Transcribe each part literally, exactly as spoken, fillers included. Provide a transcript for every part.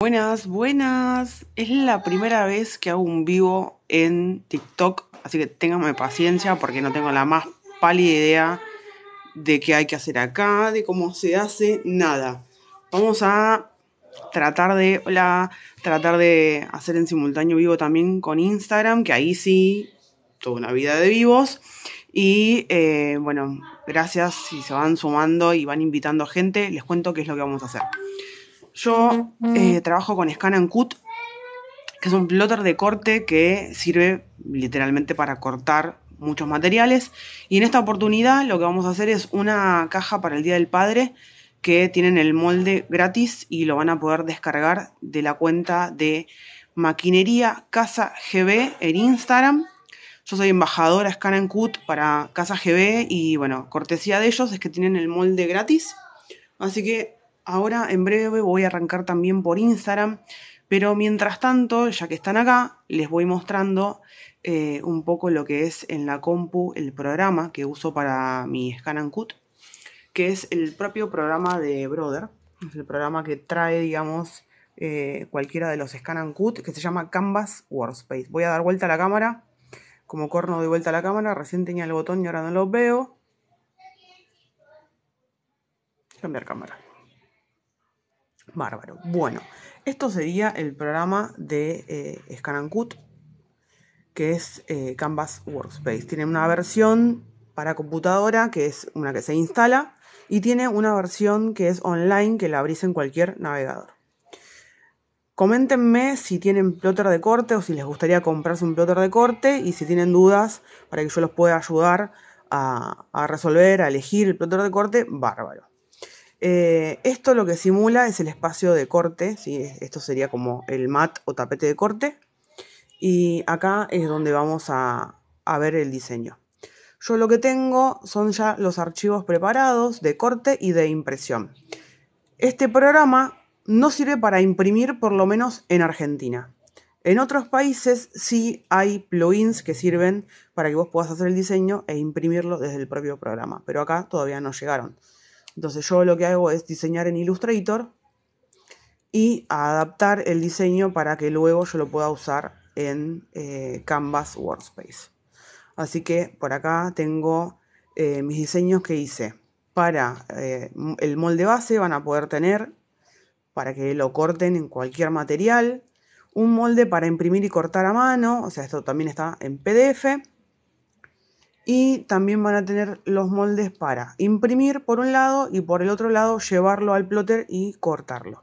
Buenas, buenas. Es la primera vez que hago un vivo en TikTok, así que ténganme paciencia porque no tengo la más pálida idea de qué hay que hacer acá, de cómo se hace, nada. Vamos a tratar de, hola, tratar de hacer en simultáneo vivo también con Instagram, que ahí sí, toda una vida de vivos. Y eh, bueno, gracias si se van sumando y van invitando gente, les cuento qué es lo que vamos a hacer. Yo eh, trabajo con Scan and Cut, que es un plotter de corte que sirve literalmente para cortar muchos materiales. Y en esta oportunidad lo que vamos a hacer es una caja para el Día del Padre que tienen el molde gratis y lo van a poder descargar de la cuenta de Maquinería Casa G B en Instagram. Yo soy embajadora Scan and Cut para Casa G B y bueno, cortesía de ellos es que tienen el molde gratis. Así que ahora en breve voy a arrancar también por Instagram, pero mientras tanto, ya que están acá, les voy mostrando eh, un poco lo que es en la compu el programa que uso para mi Scan and Cut, que es el propio programa de Brother. Es el programa que trae, digamos, eh, cualquiera de los Scan and Cut, que se llama Canvas Workspace. Voy a dar vuelta a la cámara, como corno doy vuelta a la cámara, recién tenía el botón y ahora no lo veo. Cambiar cámara. Bárbaro. Bueno, esto sería el programa de eh, Scan and Cut, que es eh, Canvas Workspace. Tiene una versión para computadora, que es una que se instala, y tiene una versión que es online, que la abrís en cualquier navegador. Coméntenme si tienen plotter de corte o si les gustaría comprarse un plotter de corte y si tienen dudas para que yo los pueda ayudar a, a resolver, a elegir el plotter de corte, bárbaro. Eh, esto lo que simula es el espacio de corte, ¿sí? Esto sería como el mat o tapete de corte. Y acá es donde vamos a, a ver el diseño. Yo lo que tengo son ya los archivos preparados de corte y de impresión. Este programa no sirve para imprimir, por lo menos en Argentina. En otros países sí hay plugins que sirven para que vos puedas hacer el diseño e imprimirlo desde el propio programa, pero acá todavía no llegaron. Entonces yo lo que hago es diseñar en Illustrator y adaptar el diseño para que luego yo lo pueda usar en eh, Canvas Workspace. Así que por acá tengo eh, mis diseños que hice. Para eh, el molde base van a poder tener, para que lo corten en cualquier material, un molde para imprimir y cortar a mano, o sea, esto también está en P D F. Y también van a tener los moldes para imprimir por un lado y por el otro lado llevarlo al plotter y cortarlo.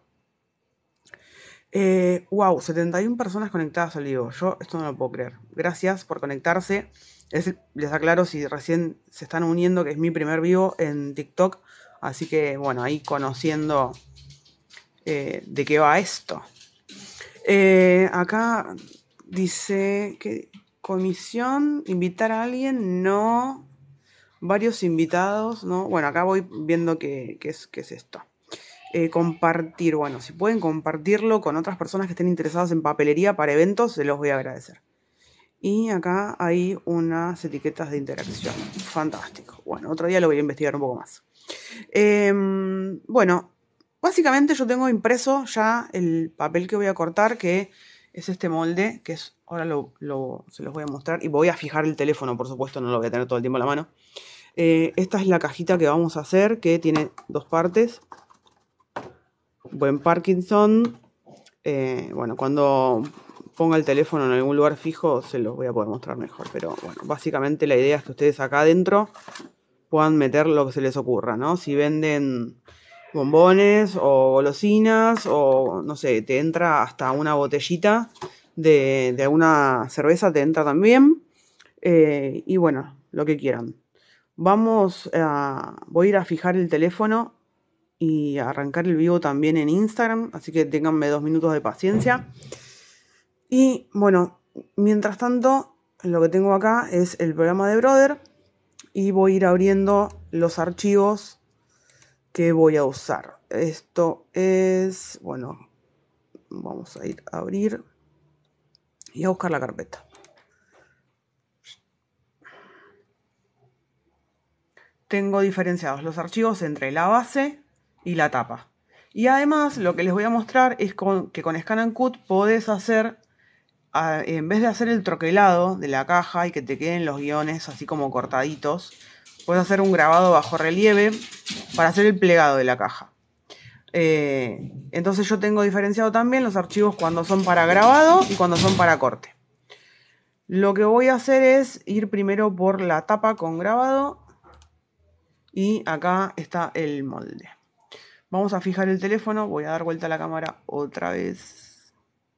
Eh, wow, setenta y una personas conectadas al vivo. Yo esto no lo puedo creer. Gracias por conectarse. Es, les aclaro si recién se están uniendo que es mi primer vivo en TikTok. Así que bueno, ahí conociendo eh, de qué va esto. Eh, acá dice que comisión, invitar a alguien, no. Varios invitados, ¿no? Bueno, acá voy viendo qué, qué, es, qué es esto. Eh, compartir, bueno, si pueden compartirlo con otras personas que estén interesadas en papelería para eventos, se los voy a agradecer. Y acá hay unas etiquetas de interacción. Fantástico. Bueno, otro día lo voy a investigar un poco más. Eh, bueno, básicamente yo tengo impreso ya el papel que voy a cortar, que es este molde, que es, ahora lo, lo, se los voy a mostrar. Y voy a fijar el teléfono, por supuesto, no lo voy a tener todo el tiempo en la mano. Eh, esta es la cajita que vamos a hacer, que tiene dos partes. Buen Parkinson. Eh, bueno, cuando ponga el teléfono en algún lugar fijo se los voy a poder mostrar mejor. Pero bueno, básicamente la idea es que ustedes acá adentro puedan meter lo que se les ocurra, ¿no? Si venden bombones o golosinas o no sé, te entra hasta una botellita de, de alguna cerveza, te entra también. Eh, y bueno, lo que quieran. Vamos a... Voy a ir a fijar el teléfono y a arrancar el vivo también en Instagram, así que ténganme dos minutos de paciencia. Y bueno, mientras tanto, lo que tengo acá es el programa de Brother y voy a ir abriendo los archivos que voy a usar. Esto es, bueno, vamos a ir a abrir y a buscar la carpeta. Tengo diferenciados los archivos entre la base y la tapa. Y además lo que les voy a mostrar es con, que con Scan and Cut podés hacer, a, en vez de hacer el troquelado de la caja y que te queden los guiones así como cortaditos, puedes hacer un grabado bajo relieve para hacer el plegado de la caja. Eh, entonces yo tengo diferenciado también los archivos cuando son para grabado y cuando son para corte. Lo que voy a hacer es ir primero por la tapa con grabado y acá está el molde. Vamos a fijar el teléfono, voy a dar vuelta a la cámara otra vez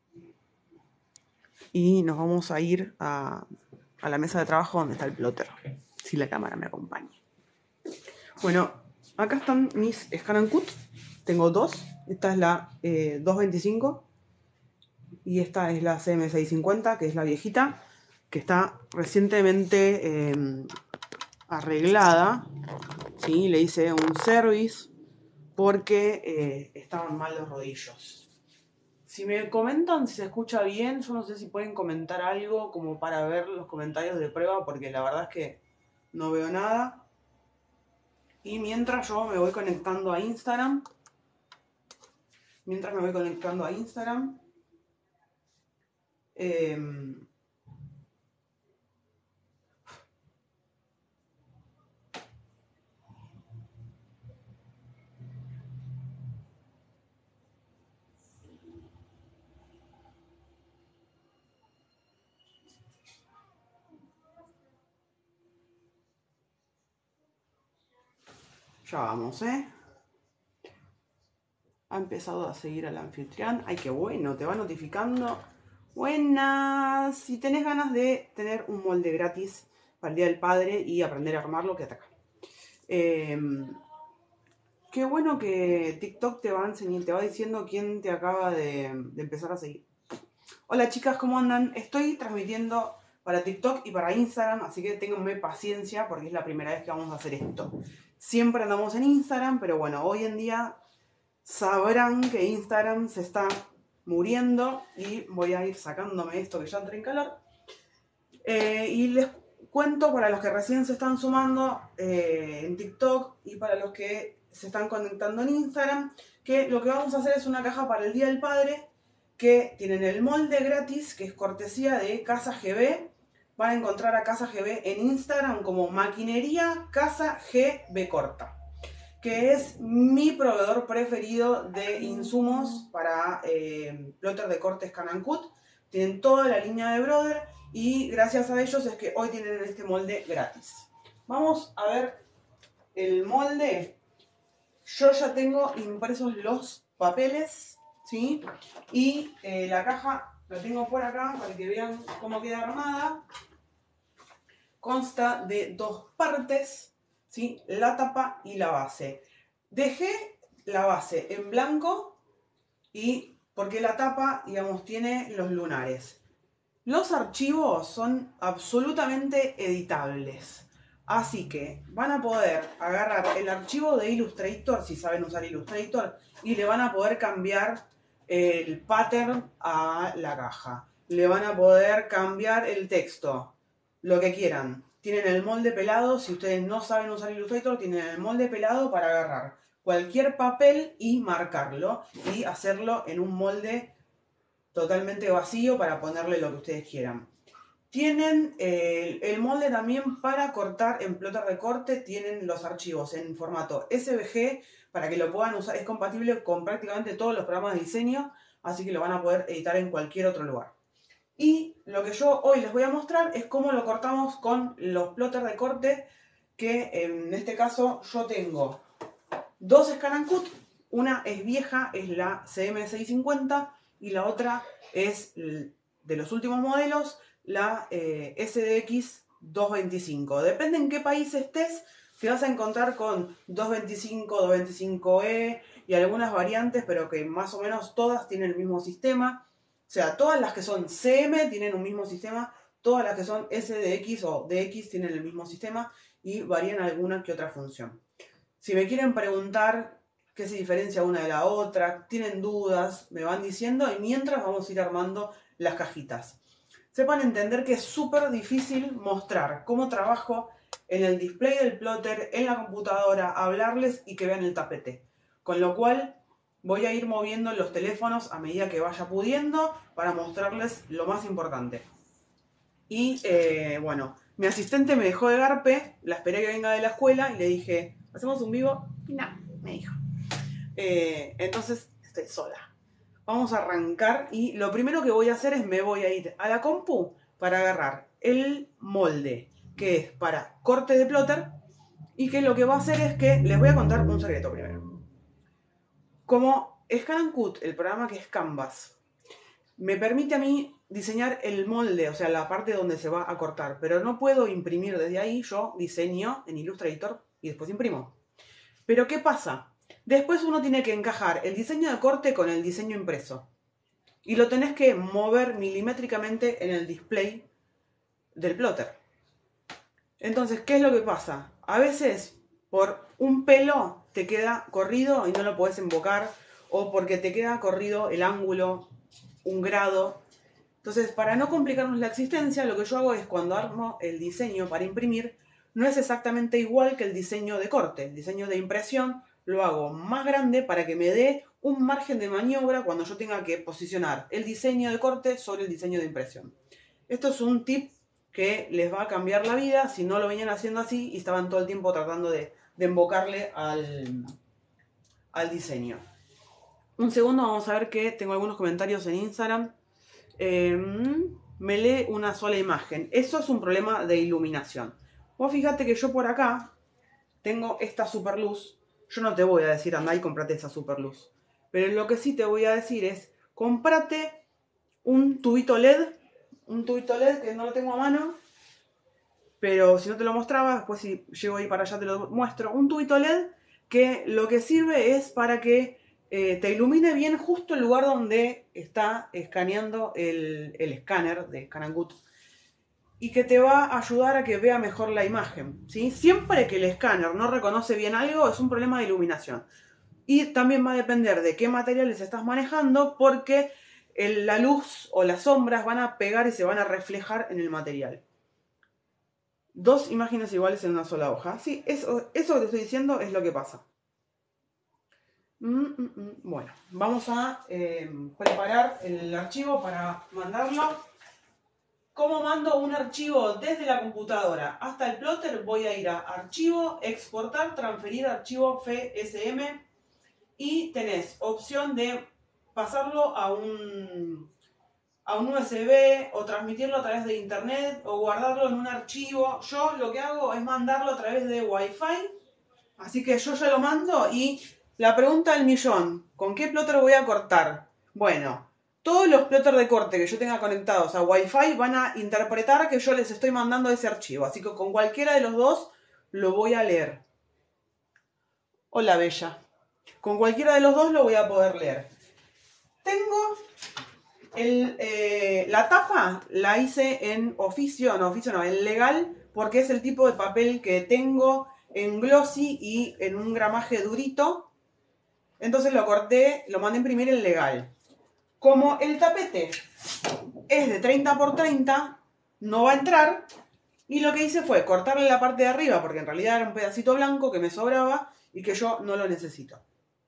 y nos vamos a ir a, a la mesa de trabajo donde está el plotter, si la cámara me acompaña. Bueno, acá están mis Scan and Cut, tengo dos, esta es la eh, doscientos veinticinco y esta es la C M seiscientos cincuenta, que es la viejita, que está recientemente eh, arreglada, ¿sí? Le hice un service porque eh, estaban mal los rodillos. Si me comentan si se escucha bien, yo no sé si pueden comentar algo como para ver los comentarios de prueba, porque la verdad es que no veo nada. Y mientras yo me voy conectando a Instagram, mientras me voy conectando a Instagram, eh, ya vamos, ¿eh? Ha empezado a seguir al anfitrión. Ay, qué bueno, te va notificando. Buenas. Si tenés ganas de tener un molde gratis para el Día del Padre y aprender a armarlo, quédate acá. Eh, qué bueno que TikTok te va enseñando, te va diciendo quién te acaba de, de empezar a seguir. Hola chicas, ¿cómo andan? Estoy transmitiendo para TikTok y para Instagram, así que ténganme paciencia porque es la primera vez que vamos a hacer esto. Siempre andamos en Instagram, pero bueno, hoy en día sabrán que Instagram se está muriendo y voy a ir sacándome esto que ya entré en calor. Eh, y les cuento para los que recién se están sumando eh, en TikTok y para los que se están conectando en Instagram, que lo que vamos a hacer es una caja para el Día del Padre, que tienen el molde gratis, que es cortesía de Casa G B. Van a encontrar a Casa G B en Instagram como Maquinería Casa G B Corta, que es mi proveedor preferido de insumos para eh, plotter de corte Scan and Cut. Tienen toda la línea de Brother y gracias a ellos es que hoy tienen este molde gratis. Vamos a ver el molde. Yo ya tengo impresos los papeles, ¿sí? Y eh, la caja la tengo por acá para que vean cómo queda armada. Consta de dos partes, ¿sí? La tapa y la base. Dejé la base en blanco y porque la tapa, digamos, tiene los lunares. Los archivos son absolutamente editables. Así que van a poder agarrar el archivo de Illustrator, si saben usar Illustrator, y le van a poder cambiar el pattern a la caja. Le van a poder cambiar el texto, lo que quieran. Tienen el molde pelado, si ustedes no saben usar Illustrator, tienen el molde pelado para agarrar cualquier papel y marcarlo y hacerlo en un molde totalmente vacío para ponerle lo que ustedes quieran. Tienen eh, el molde también para cortar en plotter de corte, tienen los archivos en formato S V G para que lo puedan usar, es compatible con prácticamente todos los programas de diseño, así que lo van a poder editar en cualquier otro lugar. Y lo que yo hoy les voy a mostrar es cómo lo cortamos con los plotters de corte, que en este caso yo tengo dos Scan and Cut, una es vieja, es la C M seiscientos cincuenta, y la otra es de los últimos modelos, la eh, S D X doscientos veinticinco. Depende en qué país estés, te vas a encontrar con doscientos veinticinco, doscientos veinticinco E y algunas variantes, pero que más o menos todas tienen el mismo sistema. O sea, todas las que son C M tienen un mismo sistema, todas las que son S D X o D X tienen el mismo sistema y varían alguna que otra función. Si me quieren preguntar qué se diferencia una de la otra, tienen dudas, me van diciendo y mientras vamos a ir armando las cajitas. Sepan entender que es súper difícil mostrar cómo trabajo en el display del plotter, en la computadora, hablarles y que vean el tapete. Con lo cual, voy a ir moviendo los teléfonos a medida que vaya pudiendo para mostrarles lo más importante. Y eh, bueno, mi asistente me dejó de garpe, la esperé que venga de la escuela y le dije, ¿hacemos un vivo? Y no, me dijo. Eh, entonces estoy sola. Vamos a arrancar y lo primero que voy a hacer es me voy a ir a la compu para agarrar el molde que es para corte de plotter y que lo que va a hacer es que les voy a contar un secreto primero. Como Scan Cut, el programa que es Canvas, me permite a mí diseñar el molde, o sea, la parte donde se va a cortar, pero no puedo imprimir desde ahí. Yo diseño en Illustrator y después imprimo. Pero ¿qué pasa? Después uno tiene que encajar el diseño de corte con el diseño impreso. Y lo tenés que mover milimétricamente en el display del plotter. Entonces, ¿qué es lo que pasa? A veces, por un pelo, te queda corrido y no lo podés embocar, o porque te queda corrido el ángulo un grado. Entonces, para no complicarnos la existencia, lo que yo hago es cuando armo el diseño para imprimir, no es exactamente igual que el diseño de corte. El diseño de impresión lo hago más grande para que me dé un margen de maniobra cuando yo tenga que posicionar el diseño de corte sobre el diseño de impresión. Esto es un tip que les va a cambiar la vida si no lo venían haciendo así y estaban todo el tiempo tratando de, de embocarle al, al diseño. Un segundo, vamos a ver que tengo algunos comentarios en Instagram. Eh, me lee una sola imagen. Eso es un problema de iluminación. Vos fíjate que yo por acá tengo esta super luz. Yo no te voy a decir andá y comprate esa super luz. Pero lo que sí te voy a decir es, comprate un tubito L E D. Un tubito L E D que no lo tengo a mano. Pero si no te lo mostraba, después si llego ahí para allá te lo muestro. Un tubito L E D que lo que sirve es para que eh, te ilumine bien justo el lugar donde está escaneando el, el escáner de Scan Cut. Y que te va a ayudar a que vea mejor la imagen, ¿sí? Siempre que el escáner no reconoce bien algo, es un problema de iluminación. Y también va a depender de qué materiales estás manejando, porque el, la luz o las sombras van a pegar y se van a reflejar en el material. Dos imágenes iguales en una sola hoja. Sí, eso, eso que te estoy diciendo es lo que pasa. Mm, mm, mm. Bueno, vamos a eh, preparar el archivo para mandarlo. ¿Cómo mando un archivo desde la computadora hasta el plotter? Voy a ir a Archivo, Exportar, Transferir Archivo F S M y tenés opción de pasarlo a un, a un U S B o transmitirlo a través de internet o guardarlo en un archivo. Yo lo que hago es mandarlo a través de Wi-Fi, así que yo ya lo mando. Y la pregunta del millón, ¿con qué plotter voy a cortar? Bueno, todos los plotters de corte que yo tenga conectados a Wi-Fi van a interpretar que yo les estoy mandando ese archivo. Así que con cualquiera de los dos lo voy a leer. Hola, Bella. Con cualquiera de los dos lo voy a poder leer. Tengo el, eh, la tapa, la hice en oficio, no, oficio no, en legal, porque es el tipo de papel que tengo en glossy y en un gramaje durito. Entonces lo corté, lo mandé a imprimir en legal. Como el tapete es de treinta por treinta, no va a entrar. Y lo que hice fue cortarle la parte de arriba, porque en realidad era un pedacito blanco que me sobraba y que yo no lo necesito.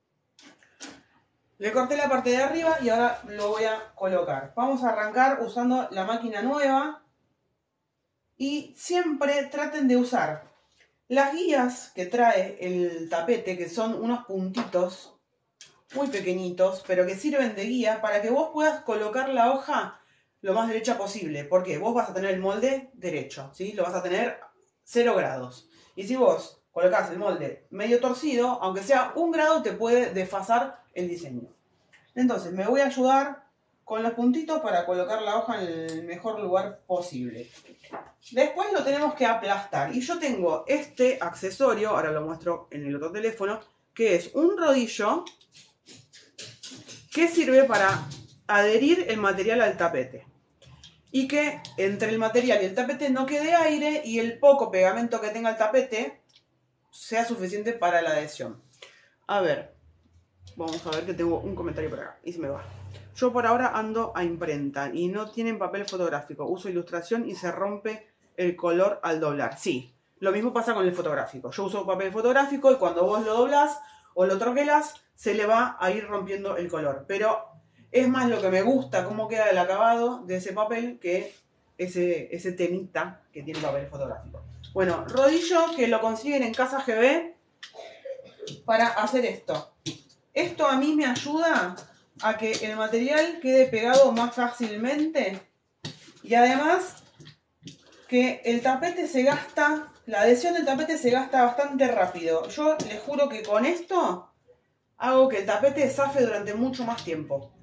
Le corté la parte de arriba y ahora lo voy a colocar. Vamos a arrancar usando la máquina nueva. Y siempre traten de usar las guías que trae el tapete, que son unos puntitos muy pequeñitos, pero que sirven de guía para que vos puedas colocar la hoja lo más derecha posible. Porque vos vas a tener el molde derecho, ¿sí? Lo vas a tener cero grados. Y si vos colocás el molde medio torcido, aunque sea un grado, te puede desfasar el diseño. Entonces me voy a ayudar con los puntitos para colocar la hoja en el mejor lugar posible. Después lo tenemos que aplastar. Y yo tengo este accesorio, ahora lo muestro en el otro teléfono, que es un rodillo que sirve para adherir el material al tapete. Y que entre el material y el tapete no quede aire y el poco pegamento que tenga el tapete sea suficiente para la adhesión. A ver, vamos a ver que tengo un comentario por acá y se me va. Yo por ahora ando a imprenta y no tienen papel fotográfico. Uso ilustración y se rompe el color al doblar. Sí, lo mismo pasa con el fotográfico. Yo uso papel fotográfico y cuando vos lo doblás o lo troquelás, se le va a ir rompiendo el color. Pero es más lo que me gusta, cómo queda el acabado de ese papel, que ese, ese temita que tiene el papel fotográfico. Bueno, rodillo que lo consiguen en Casa G B para hacer esto. Esto a mí me ayuda a que el material quede pegado más fácilmente y además que el tapete se gasta, la adhesión del tapete se gasta bastante rápido. Yo les juro que con esto hago que el tapete zafe durante mucho más tiempo.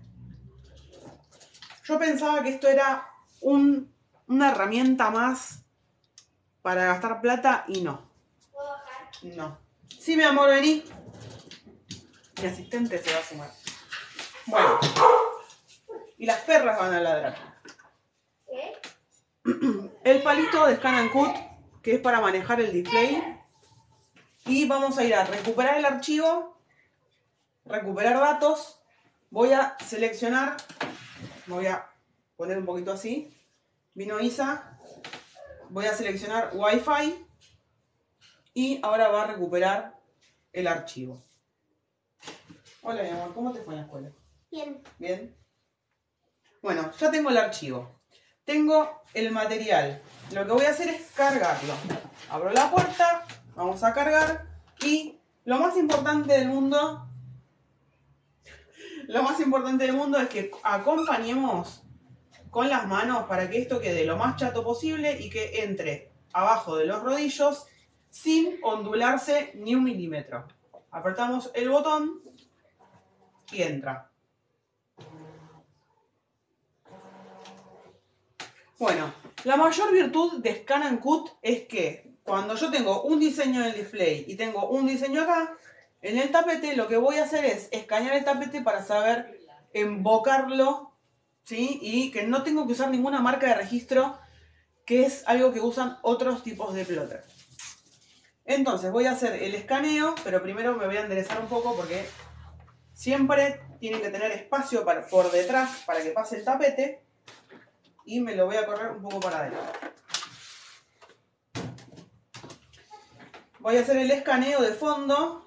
Yo pensaba que esto era un, una herramienta más para gastar plata y no. ¿Puedo bajar? No. Sí, mi amor, vení. Mi asistente se va a sumar. Bueno. Y las perras van a ladrar. ¿Qué? El palito de Scan and Cut, que es para manejar el display. Y vamos a ir a recuperar el archivo, recuperar datos. Voy a seleccionar, me voy a poner un poquito así. Vino Isa. Voy a seleccionar Wi-Fi. Y ahora va a recuperar el archivo. Hola, mi amor, ¿cómo te fue en la escuela? Bien. Bien. Bueno, ya tengo el archivo. Tengo el material. Lo que voy a hacer es cargarlo. Abro la puerta, vamos a cargar y lo más importante del mundo, lo más importante del mundo es que acompañemos con las manos para que esto quede lo más chato posible y que entre abajo de los rodillos sin ondularse ni un milímetro. Apretamos el botón y entra. Bueno, la mayor virtud de Scan and Cut es que cuando yo tengo un diseño en el display y tengo un diseño acá, en el tapete lo que voy a hacer es escanear el tapete para saber embocarlo, ¿sí? Y que no tengo que usar ninguna marca de registro, que es algo que usan otros tipos de plotter. Entonces voy a hacer el escaneo, pero primero me voy a enderezar un poco porque siempre tienen que tener espacio para, por detrás para que pase el tapete. Y me lo voy a correr un poco para adelante. Voy a hacer el escaneo de fondo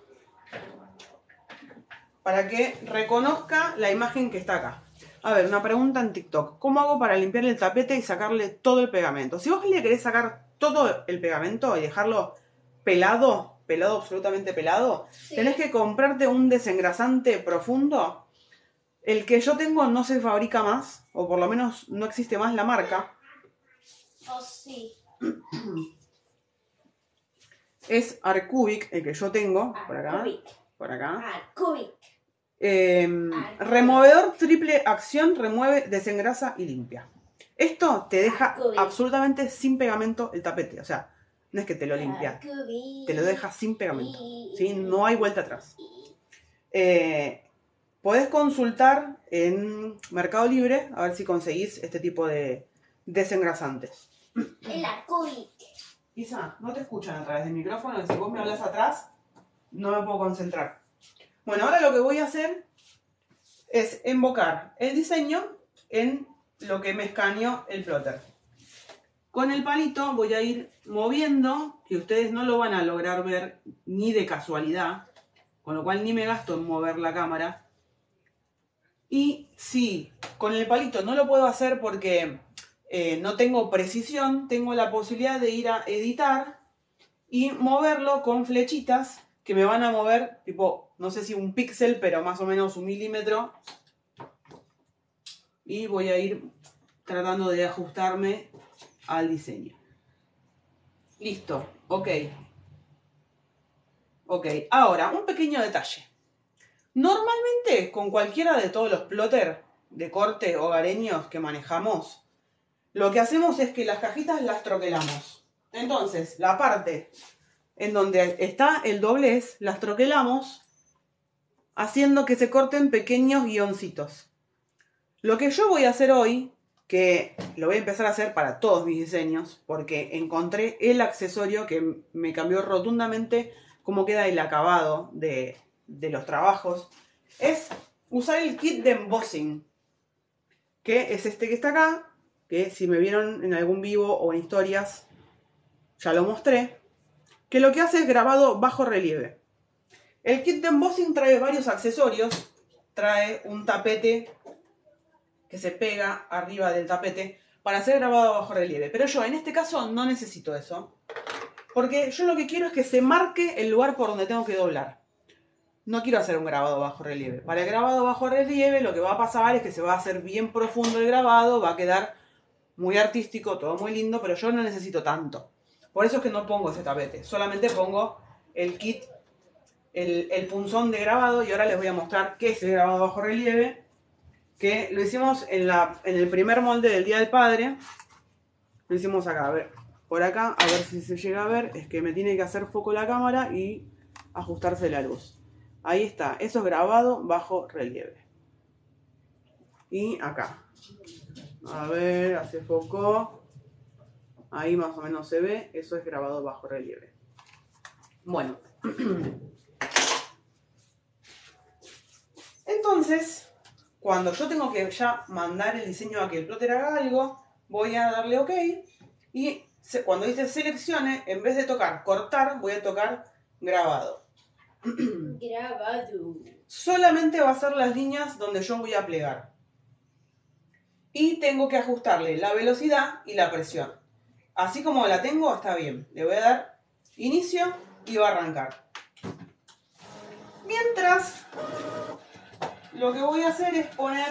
para que reconozca la imagen que está acá. A ver, una pregunta en TikTok. ¿Cómo hago para limpiar el tapete y sacarle todo el pegamento? Si vos le querés sacar todo el pegamento y dejarlo pelado, pelado, absolutamente pelado, sí, tenés que comprarte un desengrasante profundo. El que yo tengo no se fabrica más, o por lo menos no existe más la marca. Oh, sí. Es Arcubic, el que yo tengo, por acá. Arcubic. Por acá. Arcubic. Eh, Arcubic. Removedor triple acción, remueve, desengrasa y limpia. Esto te deja Arcubic. absolutamente sin pegamento el tapete. O sea, no es que te lo limpia, Arcubic. te lo deja sin pegamento. ¿Sí? No hay vuelta atrás. Eh, podés consultar en Mercado Libre a ver si conseguís este tipo de desengrasantes. El Arcubic. Isa, no te escuchan a través del micrófono. Si vos me hablas atrás, no me puedo concentrar. Bueno, ahora lo que voy a hacer es embocar el diseño en lo que me escaneó el plotter. Con el palito voy a ir moviendo, que ustedes no lo van a lograr ver ni de casualidad, con lo cual ni me gasto en mover la cámara. Y si con el palito no lo puedo hacer porque eh, no tengo precisión, tengo la posibilidad de ir a editar y moverlo con flechitas que me van a mover, tipo, no sé si un píxel, pero más o menos un milímetro. Y voy a ir tratando de ajustarme al diseño. Listo, ok. Ok, ahora, un pequeño detalle. Normalmente, con cualquiera de todos los plotters de corte hogareños que manejamos, lo que hacemos es que las cajitas las troquelamos. Entonces, la parte en donde está el doblez, las troquelamos, haciendo que se corten pequeños guioncitos. Lo que yo voy a hacer hoy, que lo voy a empezar a hacer para todos mis diseños, porque encontré el accesorio que me cambió rotundamente cómo queda el acabado de, de los trabajos, es usar el kit de embossing, que es este que está acá, que si me vieron en algún vivo o en historias, ya lo mostré, que lo que hace es grabado bajo relieve. El kit de embossing trae varios accesorios. Trae un tapete que se pega arriba del tapete para hacer grabado bajo relieve. Pero yo en este caso no necesito eso. Porque yo lo que quiero es que se marque el lugar por donde tengo que doblar. No quiero hacer un grabado bajo relieve. Para el grabado bajo relieve lo que va a pasar es que se va a hacer bien profundo el grabado, va a quedar muy artístico, todo muy lindo, pero yo no necesito tanto. Por eso es que no pongo ese tapete. Solamente pongo el kit, el, el punzón de grabado, y ahora les voy a mostrar qué es el grabado bajo relieve, que lo hicimos en, la, en el primer molde del Día del Padre. Lo hicimos acá, a ver, por acá, a ver si se llega a ver. Es que me tiene que hacer foco la cámara y ajustarse la luz. Ahí está, eso es grabado bajo relieve. Y acá, a ver, hace foco. Ahí más o menos se ve, eso es grabado bajo relieve. Bueno. Entonces, cuando yo tengo que ya mandar el diseño a que el plotter haga algo, voy a darle OK. Y cuando dice seleccione, en vez de tocar cortar, voy a tocar grabado. Grabado. Solamente va a ser las líneas donde yo voy a plegar. Y tengo que ajustarle la velocidad y la presión. Así como la tengo, está bien. Le voy a dar inicio y va a arrancar. Mientras, lo que voy a hacer es poner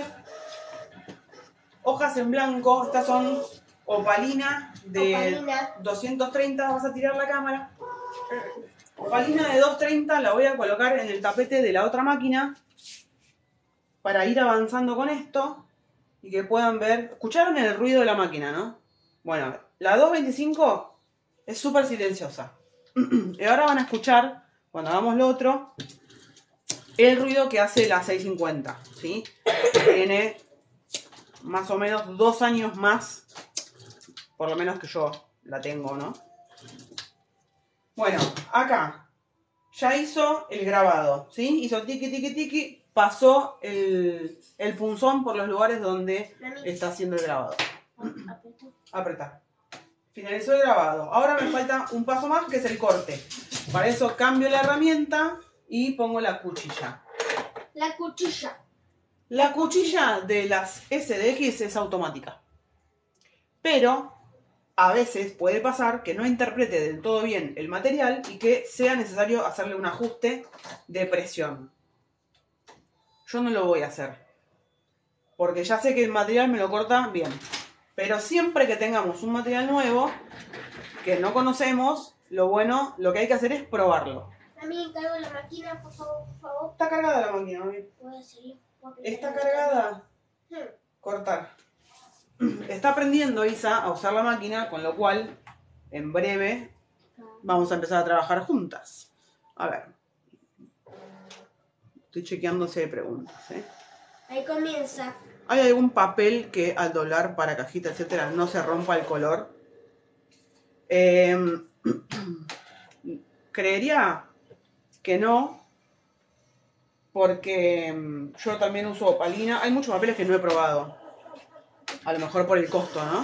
hojas en blanco. Estas son opalina de Opalina. doscientos treinta. Vas a tirar la cámara. Opalina de doscientos treinta la voy a colocar en el tapete de la otra máquina para ir avanzando con esto y que puedan ver. ¿Escucharon el ruido de la máquina, no? Bueno, la doscientos veinticinco es súper silenciosa. Y ahora van a escuchar, cuando hagamos lo otro, el ruido que hace la seiscientos cincuenta, ¿sí? Tiene más o menos dos años más, por lo menos que yo la tengo, ¿no? Bueno, acá ya hizo el grabado, ¿sí? Hizo tiki, tiki, tiki, pasó el, el punzón por los lugares donde está haciendo el grabado. Apretar. Finalizó el grabado. Ahora me falta un paso más, que es el corte. Para eso cambio la herramienta y pongo la cuchilla. La cuchilla. La cuchilla de las S D X es automática. Pero a veces puede pasar que no interprete del todo bien el material y que sea necesario hacerle un ajuste de presión. Yo no lo voy a hacer, porque ya sé que el material me lo corta bien. Pero siempre que tengamos un material nuevo que no conocemos, lo bueno, lo que hay que hacer es probarlo. A mí encargo la máquina, por favor, por favor. Está cargada la máquina, mami. ¿Puedo hacerlo? Está cargada. Hmm. Cortar. Está aprendiendo Isa a usar la máquina, con lo cual en breve vamos a empezar a trabajar juntas. A ver. Estoy chequeando si hay preguntas, ¿eh? Ahí comienza. ¿Hay algún papel que al doblar para cajita, etcétera, no se rompa el color? Eh, creería que no, porque yo también uso opalina. Hay muchos papeles que no he probado. A lo mejor por el costo, ¿no?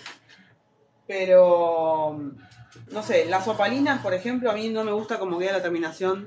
Pero, no sé, las opalinas, por ejemplo, a mí no me gusta cómo queda la terminación,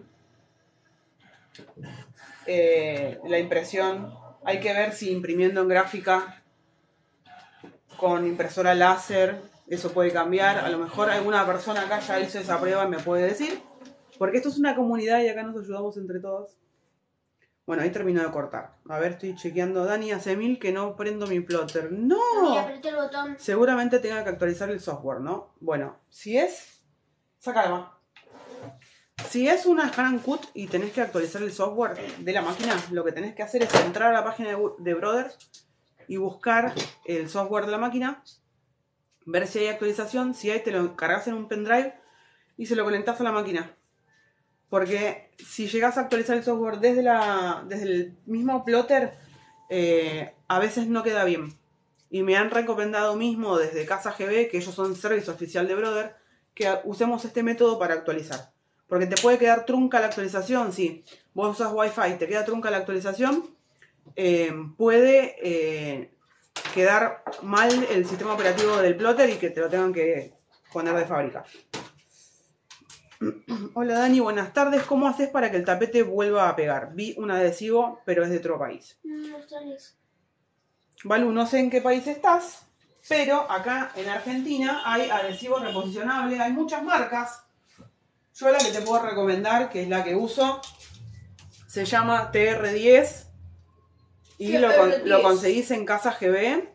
eh, la impresión. Hay que ver si imprimiendo en gráfica con impresora láser, eso puede cambiar. A lo mejor alguna persona acá ya hizo esa prueba y me puede decir. Porque esto es una comunidad y acá nos ayudamos entre todos. Bueno, ahí terminó de cortar. A ver, estoy chequeando. Dani, hace mil que no prendo mi plotter. ¡No! Mami, apreté el botón. Seguramente tenga que actualizar el software, ¿no? Bueno, si es... Sácala más. Si es una Scan Cut y tenés que actualizar el software de la máquina, lo que tenés que hacer es entrar a la página de, de Brothers y buscar el software de la máquina, ver si hay actualización. Si hay, te lo cargas en un pendrive y se lo conectás a la máquina. Porque si llegas a actualizar el software desde, la, desde el mismo plotter, eh, a veces no queda bien. Y me han recomendado mismo desde Casa G B, que ellos son servicio oficial de Brother, que usemos este método para actualizar. Porque te puede quedar trunca la actualización. Si vos usas Wi-Fi y te queda trunca la actualización, eh, puede eh, quedar mal el sistema operativo del plotter y que te lo tengan que poner de fábrica. Hola Dani, buenas tardes. ¿Cómo haces para que el tapete vuelva a pegar? Vi un adhesivo, pero es de otro país. No extrañes. Balu, no sé en qué país estás, pero acá en Argentina hay adhesivo reposicionable, hay muchas marcas. Yo la que te puedo recomendar, que es la que uso, se llama T R diez y lo, lo conseguís en Casa G B.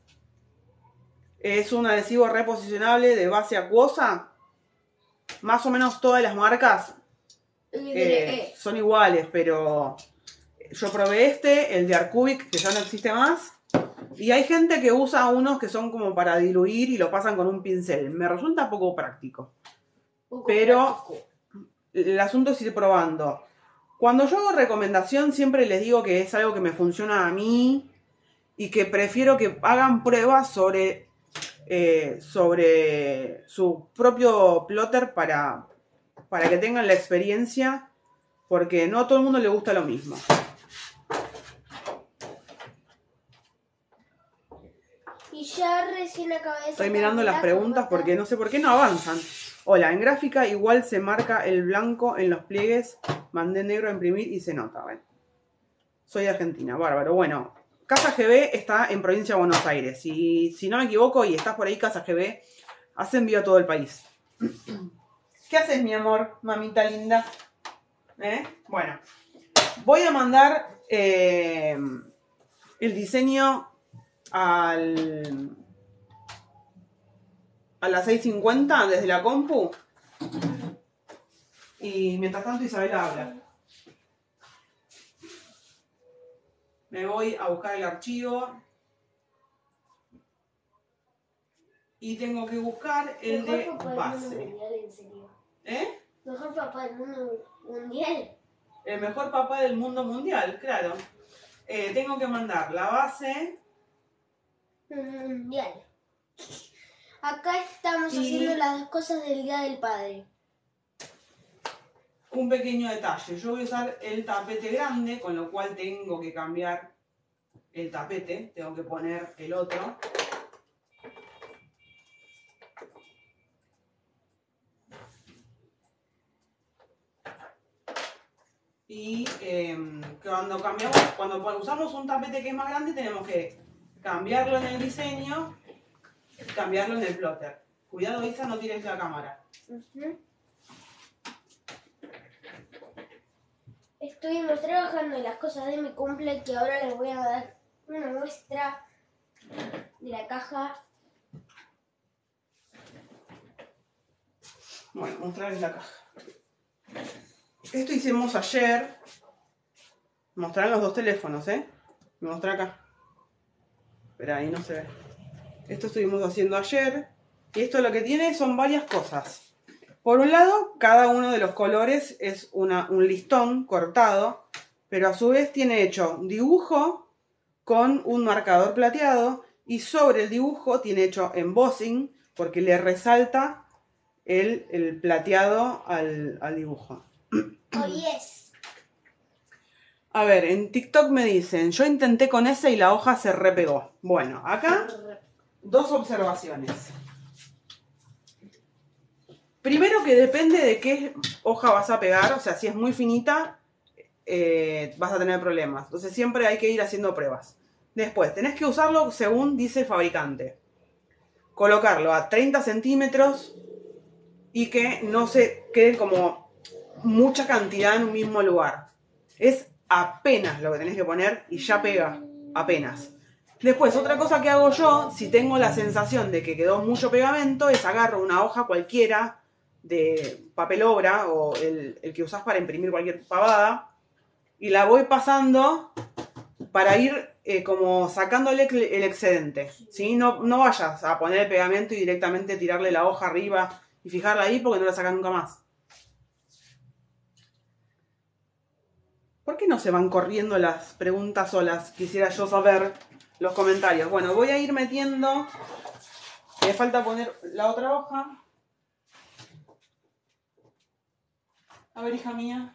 Es un adhesivo reposicionable de base acuosa. Más o menos todas las marcas eh, son iguales, pero yo probé este, el de Arcubic, que ya no existe más. Y hay gente que usa unos que son como para diluir y lo pasan con un pincel. Me resulta poco práctico. Poco pero práctico. El asunto es ir probando. Cuando yo hago recomendación siempre les digo que es algo que me funciona a mí y que prefiero que hagan pruebas sobre, eh, sobre su propio plotter para, para que tengan la experiencia, porque no a todo el mundo le gusta lo mismo. Y ya recién acabé de... Estoy mirando las preguntas porque no sé por qué no avanzan. Hola, en gráfica igual se marca el blanco en los pliegues. Mandé negro a imprimir y se nota. Bueno, soy de Argentina, bárbaro. Bueno, Casa G B está en provincia de Buenos Aires. Y si no me equivoco y estás por ahí, Casa G B hace envío a todo el país. ¿Qué haces, mi amor, mamita linda? ¿Eh? Bueno, voy a mandar eh, el diseño al... a las seis cincuenta desde la compu. Y mientras tanto Isabela habla. Me voy a buscar el archivo. Y tengo que buscar el de base. ¿Eh? Mejor papá del mundo mundial. El mejor papá del mundo mundial, claro. Eh, tengo que mandar la base mundial. Acá estamos y haciendo las dos cosas del Día del Padre. Un pequeño detalle. Yo voy a usar el tapete grande, con lo cual tengo que cambiar el tapete. Tengo que poner el otro. Y eh, cuando cambiamos, cuando usamos un tapete que es más grande, tenemos que cambiarlo en el diseño y cambiarlo en el plotter. Cuidado, Isa, no tires la cámara. Uh-huh. Estuvimos trabajando en las cosas de mi cumple, que ahora les voy a dar una muestra de la caja. Bueno, mostrarles la caja. Esto hicimos ayer. Mostrarán los dos teléfonos, ¿eh? Me mostré acá. Pero ahí no se ve. Esto estuvimos haciendo ayer. Y esto lo que tiene son varias cosas. Por un lado, cada uno de los colores es una, un listón cortado. Pero a su vez tiene hecho dibujo con un marcador plateado. Y sobre el dibujo tiene hecho embossing, porque le resalta el, el plateado al, al dibujo. Oh, yes. A ver, en TikTok me dicen, yo intenté con ese y la hoja se repegó. Bueno, acá dos observaciones. Primero que depende de qué hoja vas a pegar, o sea, si es muy finita, eh, vas a tener problemas. Entonces siempre hay que ir haciendo pruebas. Después, tenés que usarlo según dice el fabricante. Colocarlo a treinta centímetros y que no se quede como mucha cantidad en un mismo lugar. Es apenas lo que tenés que poner y ya pega, apenas. Después, otra cosa que hago yo, si tengo la sensación de que quedó mucho pegamento, es agarro una hoja cualquiera de papel obra o el, el que usás para imprimir cualquier pavada y la voy pasando para ir eh, como sacándole el excedente, ¿sí? No, no vayas a poner el pegamento y directamente tirarle la hoja arriba y fijarla ahí porque no la sacas nunca más. ¿Por qué no se van corriendo las preguntas solas? Quisiera yo saber los comentarios. Bueno, voy a ir metiendo. Me falta poner la otra hoja. A ver, hija mía.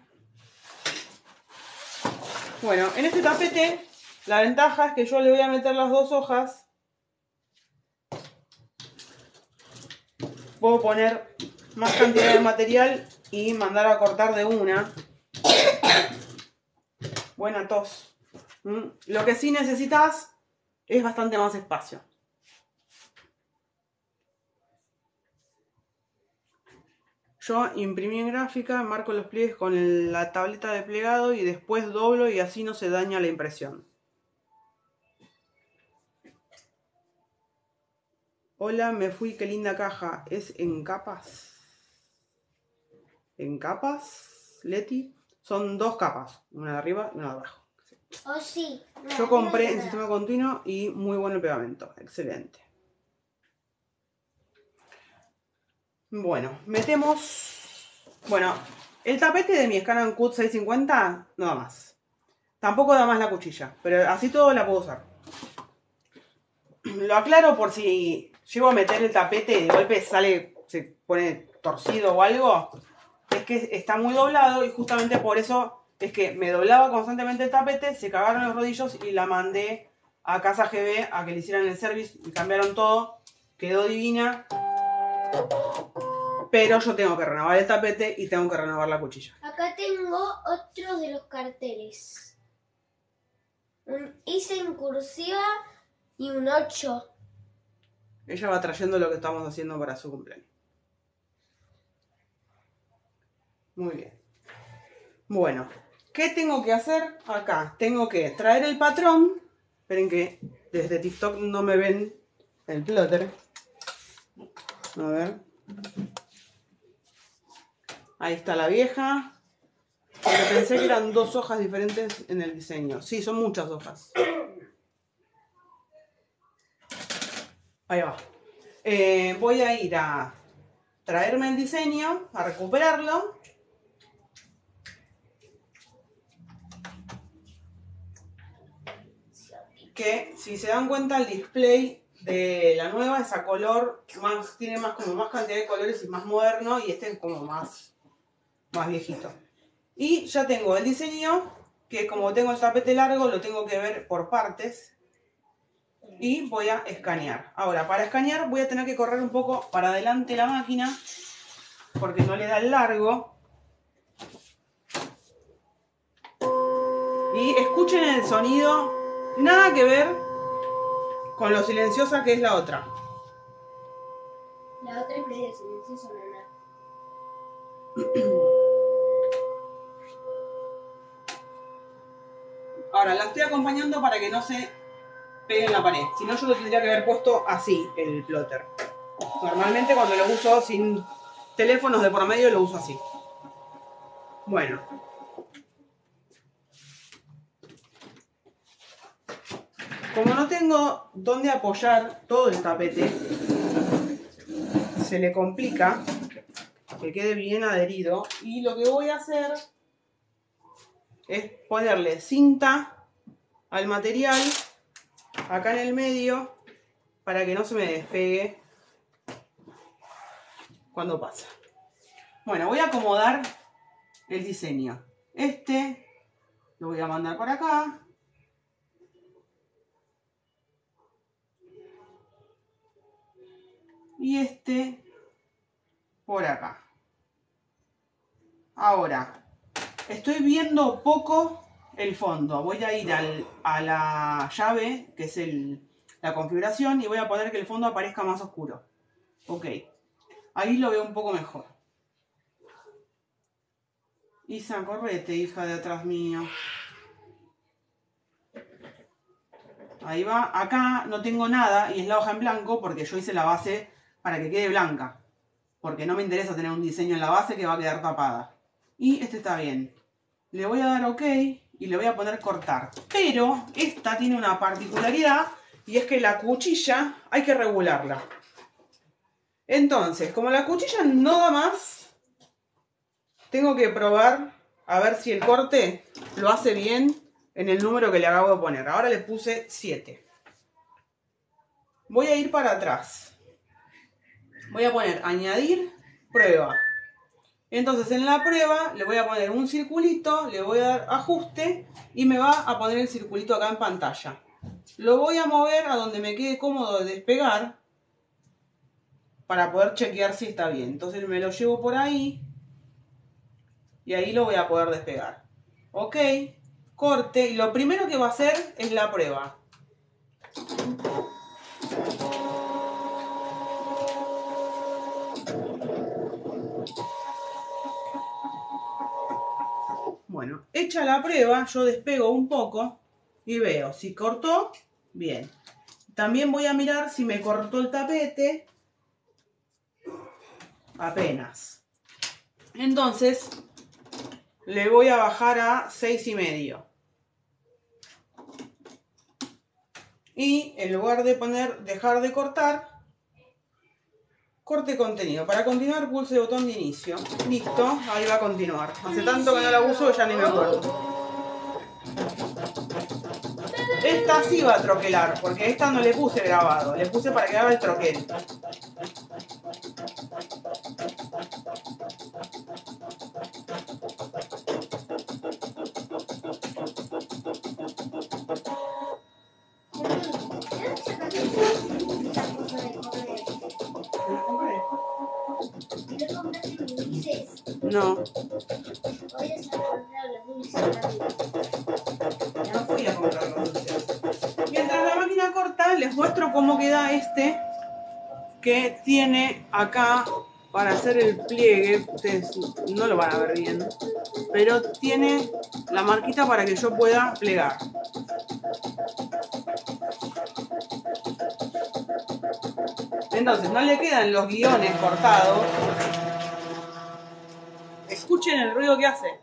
Bueno, en este tapete, la ventaja es que yo le voy a meter las dos hojas. Puedo poner más cantidad de material y mandar a cortar de una. Buena tos. ¿Mm? Lo que sí necesitas es bastante más espacio. Yo imprimí en gráfica, marco los pliegues con la tableta de plegado y después doblo y así no se daña la impresión. Hola, me fui, qué linda caja. ¿Es en capas? ¿En capas, Leti? Son dos capas, una de arriba y una de abajo. Oh, sí. Yo compré en sistema continuo y muy bueno el pegamento. Excelente. Bueno, metemos... Bueno, el tapete de mi Scan and Cut seiscientos cincuenta no da más. Tampoco da más la cuchilla, pero así todo la puedo usar. Lo aclaro por si llego a meter el tapete y de golpe sale, se pone torcido o algo. Es que está muy doblado y justamente por eso es que me doblaba constantemente el tapete, se cagaron los rodillos y la mandé a Casa G B a que le hicieran el service y cambiaron todo. Quedó divina. Pero yo tengo que renovar el tapete y tengo que renovar la cuchilla. Acá tengo otro de los carteles. Un hice en cursiva y un ocho. Ella va trayendo lo que estamos haciendo para su cumpleaños. Muy bien. Bueno, ¿qué tengo que hacer acá? Tengo que traer el patrón. Esperen que desde TikTok no me ven el plotter. A ver. Ahí está la vieja. Porque pensé que eran dos hojas diferentes en el diseño. Sí, son muchas hojas. Ahí va. Eh, voy a ir a traerme el diseño, a recuperarlo. Que si se dan cuenta el display de la nueva es a color, más, tiene más como más cantidad de colores y más moderno, y este es como más, más viejito. Y ya tengo el diseño, que como tengo el tapete largo lo tengo que ver por partes. Y voy a escanear. Ahora, para escanear voy a tener que correr un poco para adelante la máquina, porque no le da el largo. Y escuchen el sonido, nada que ver con lo silenciosa que es la otra. La otra es medio silenciosa, nana. Ahora, la estoy acompañando para que no se pegue en la pared. Si no, yo lo tendría que haber puesto así, el plotter. Normalmente cuando lo uso sin teléfonos de por medio, lo uso así. Bueno. Como no tengo dónde apoyar todo el tapete, se le complica que quede bien adherido. Y lo que voy a hacer es ponerle cinta al material acá en el medio para que no se me despegue cuando pasa. Bueno, voy a acomodar el diseño. Este lo voy a mandar para acá. Y este por acá. Ahora, estoy viendo poco el fondo. Voy a ir al, a la llave, que es el, la configuración, y voy a poner que el fondo aparezca más oscuro. Ok. Ahí lo veo un poco mejor. Isa, correte, hija de atrás mío. Ahí va. Acá no tengo nada y es la hoja en blanco porque yo hice la base para que quede blanca. Porque no me interesa tener un diseño en la base que va a quedar tapada. Y este está bien. Le voy a dar OK y le voy a poner cortar. Pero esta tiene una particularidad y es que la cuchilla hay que regularla. Entonces, como la cuchilla no da más, tengo que probar a ver si el corte lo hace bien en el número que le acabo de poner. Ahora le puse siete. Voy a ir para atrás. Voy a poner añadir prueba. Entonces en la prueba le voy a poner un circulito, le voy a dar ajuste y me va a poner el circulito acá en pantalla. Lo voy a mover a donde me quede cómodo de despegar para poder chequear si está bien. Entonces me lo llevo por ahí y ahí lo voy a poder despegar. Ok, corte, y lo primero que va a hacer es la prueba. Bueno, hecha la prueba, yo despego un poco y veo si cortó, bien. También voy a mirar si me cortó el tapete. Apenas. Entonces, le voy a bajar a seis y medio. Y en lugar de poner dejar de cortar, corte contenido. Para continuar, pulse el botón de inicio. Listo, ahí va a continuar. Hace tanto que no la uso que ya ni me acuerdo. Esta sí va a troquelar, porque esta no le puse grabado, le puse para que haga el troquel. No. No fui a comprar los dulces. Mientras la máquina corta, les muestro cómo queda este que tiene acá para hacer el pliegue. Ustedes no lo van a ver bien, pero tiene la marquita para que yo pueda plegar. Entonces no le quedan los guiones cortados. Escuchen el ruido que hace.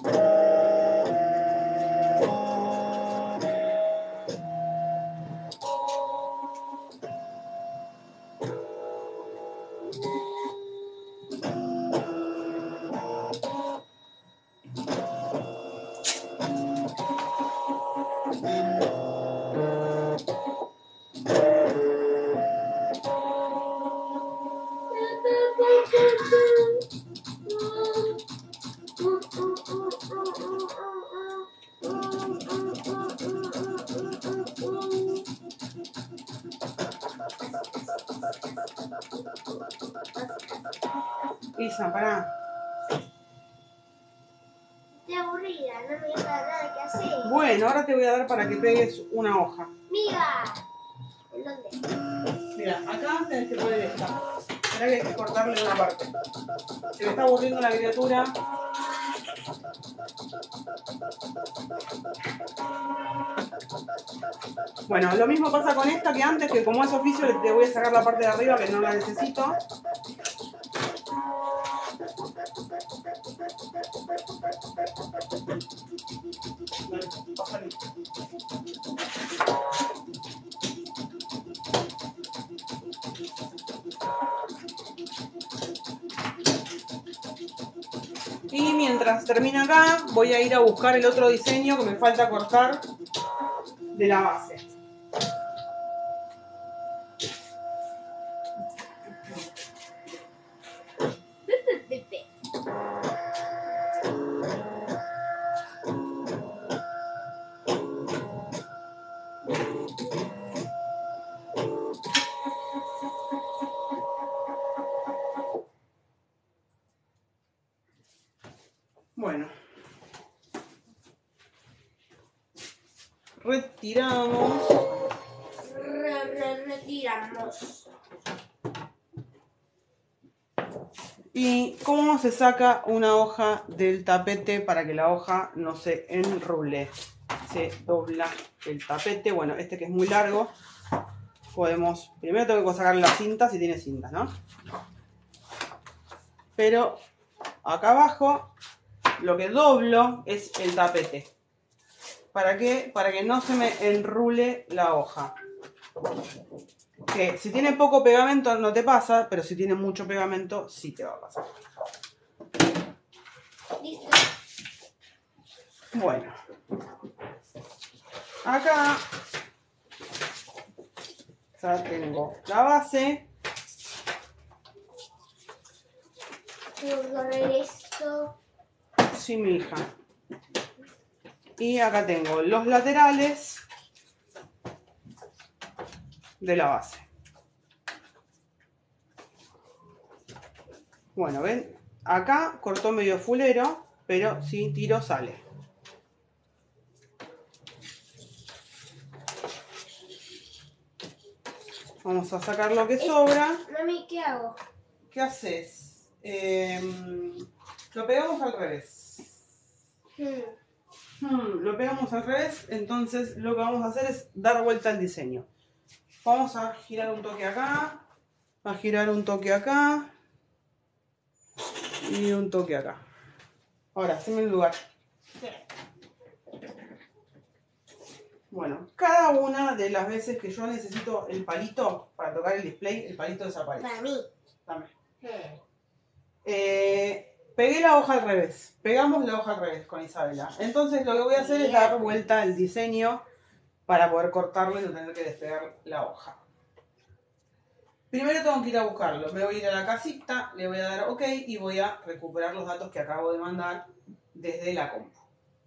Isa, pará. Estoy aburrida, no me queda nada que hacer. Bueno, ahora te voy a dar para que pegues una hoja. Miga, ¿en dónde? Mira, acá tenés que poner esta. Esperá que hay que cortarle una parte. Se me está aburriendo la criatura. Bueno, lo mismo pasa con esta que antes, que como es oficio te voy a sacar la parte de arriba que no la necesito. Y mientras termina acá, voy a ir a buscar el otro diseño que me falta cortar de la base. Bueno, retiramos. Re, re, retiramos. ¿Y cómo se saca una hoja del tapete para que la hoja no se enrule? Se dobla el tapete. Bueno, este que es muy largo, podemos... Primero tengo que sacar la cinta, si tiene cinta, ¿no? Pero acá abajo lo que doblo es el tapete. ¿Para qué? Para que no se me enrule la hoja. Que si tiene poco pegamento no te pasa, pero si tiene mucho pegamento sí te va a pasar. Listo. Bueno. Acá ya tengo la base. Tengo que correr esto. Sí, mi hija. Y acá tengo los laterales de la base. Bueno, ven, acá cortó medio fulero pero si tiro sale. Vamos a sacar lo que sobra. Mami, ¿qué hago? ¿Qué haces? Eh, lo pegamos al revés. Hmm. Hmm, lo pegamos al revés, entonces lo que vamos a hacer es dar vuelta al diseño. Vamos a girar un toque acá, a girar un toque acá y un toque acá. Ahora, haceme el lugar. Bueno, cada una de las veces que yo necesito el palito para tocar el display, el palito desaparece. Para mí. Dame. Hmm. Eh, pegué la hoja al revés. Pegamos la hoja al revés con Isabela. Entonces lo que voy a hacer es dar vuelta al diseño para poder cortarlo y no tener que despegar la hoja. Primero tengo que ir a buscarlo. Me voy a ir a la casita, le voy a dar OK y voy a recuperar los datos que acabo de mandar desde la compu.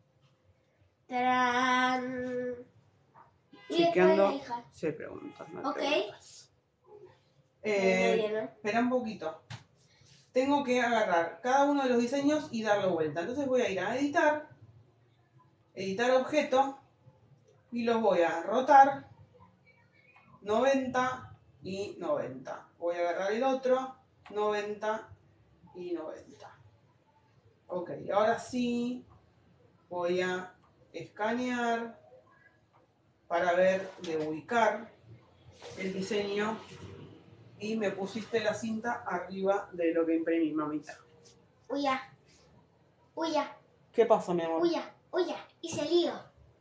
¡Tarán! Y Chequeando. después la hija. Se preguntan. No Ok. preguntas. Muy Eh, bien, ¿no? espera un poquito. Tengo que agarrar cada uno de los diseños y darle vuelta. Entonces voy a ir a editar, editar objeto y los voy a rotar noventa y noventa. Voy a agarrar el otro, noventa y noventa. Ok, ahora sí voy a escanear para ver de ubicar el diseño y me pusiste la cinta arriba de lo que imprimí, mamita. Uy, ya. Uy, ya. ¿Qué pasó, mi amor? Uy, ya. Uy, ya. Hice lío.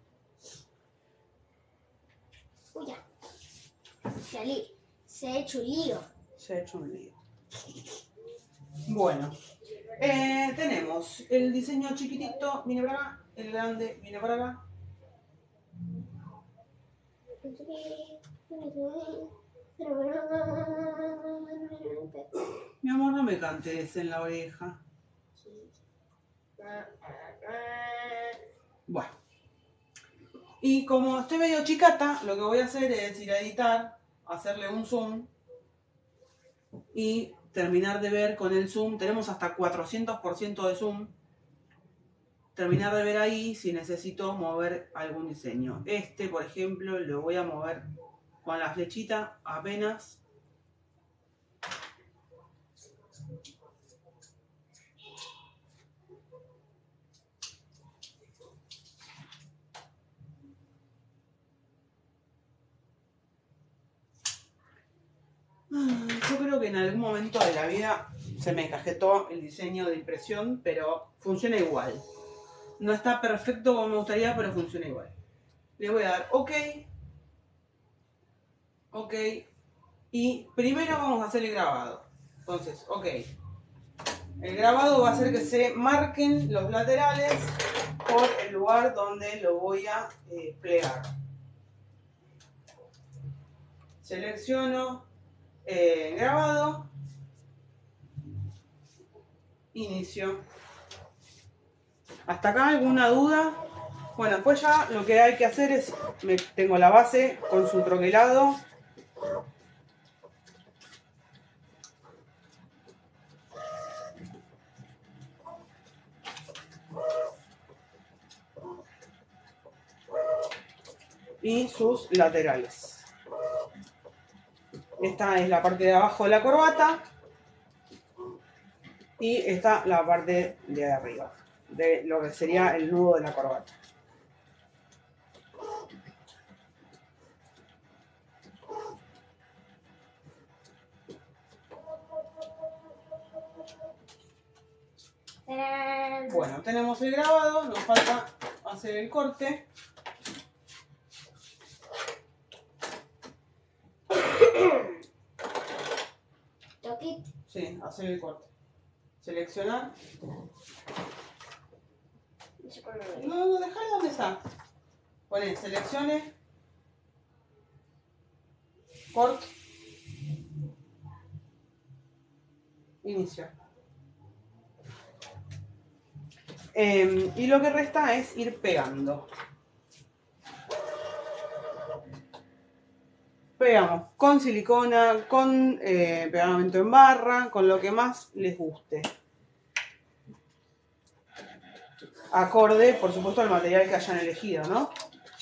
Uy, ya. Se, ali- se ha hecho lío. Se ha hecho un lío. Bueno, eh, tenemos el diseño chiquitito, viene para acá, el grande viene para acá. Mi amor, no me cantes en la oreja. Bueno. Y como estoy medio chicata, lo que voy a hacer es ir a editar, hacerle un zoom y terminar de ver con el zoom. Tenemos hasta cuatrocientos por ciento de zoom. Terminar de ver ahí si necesito mover algún diseño. Este, por ejemplo, lo voy a mover con la flechita apenas. Yo creo que en algún momento de la vida se me encajetó el diseño de impresión, pero funciona igual. No está perfecto como me gustaría, pero funciona igual. Le voy a dar OK. OK. Y primero vamos a hacer el grabado. Entonces, OK. El grabado va a hacer que se marquen los laterales por el lugar donde lo voy a eh, plegar. Selecciono eh, grabado. Inicio. ¿Hasta acá alguna duda? Bueno, después ya lo que hay que hacer es, me, tengo la base con su troquelado. Y sus laterales. Esta es la parte de abajo de la corbata. Y esta la parte de arriba, de lo que sería el nudo de la corbata. Bueno, tenemos el grabado, nos falta hacer el corte. Toquit. Sí, hacer el corte. Seleccionar. No, no, dejalo donde está. Poné, seleccione. Corte. Inicio. Eh, y lo que resta es ir pegando. Pegamos con silicona, con eh, pegamento en barra, con lo que más les guste. acorde, por supuesto, al material que hayan elegido, ¿no?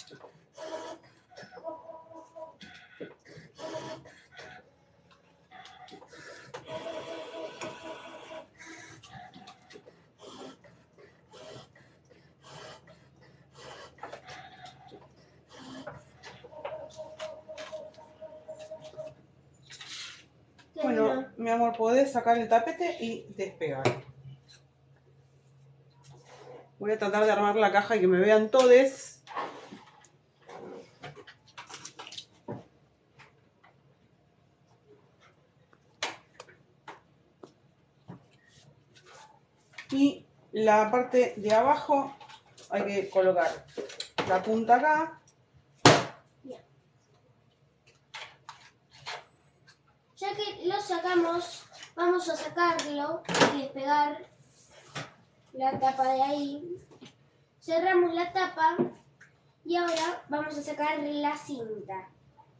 Bueno, mi amor, podés sacar el tapete y despegar. Voy a tratar de armar la caja y que me vean todos. Y la parte de abajo hay que colocar la punta acá. Ya que lo sacamos, vamos a sacarlo y despegar la tapa de ahí. Cerramos la tapa y ahora vamos a sacar la cinta.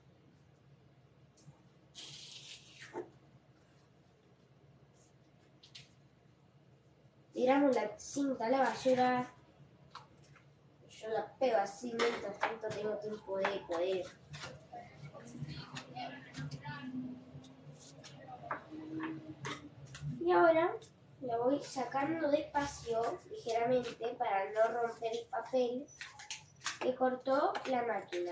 Tiramos la cinta a la basura. Yo la pego así mientras tanto tengo tiempo de poder. Y ahora la voy sacando despacio, ligeramente, para no romper el papel que cortó la máquina.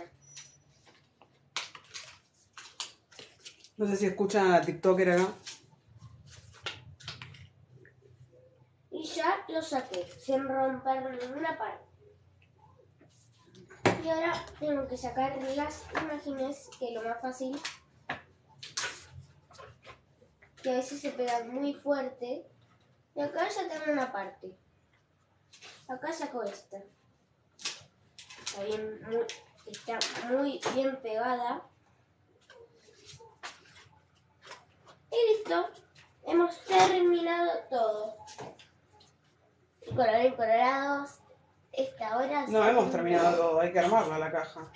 No sé si escuchan a la TikToker acá. Y ya lo saqué, sin romper ninguna parte. Y ahora tengo que sacar las imágenes, que es lo más fácil, que a veces se pegan muy fuerte. Y acá ya tengo una parte. Acá saco esta. Está, bien, muy, está muy bien pegada. Y listo. Hemos terminado todo. Y colorín colorados, esta hora... No hemos terminado todo, hay que armarla la caja.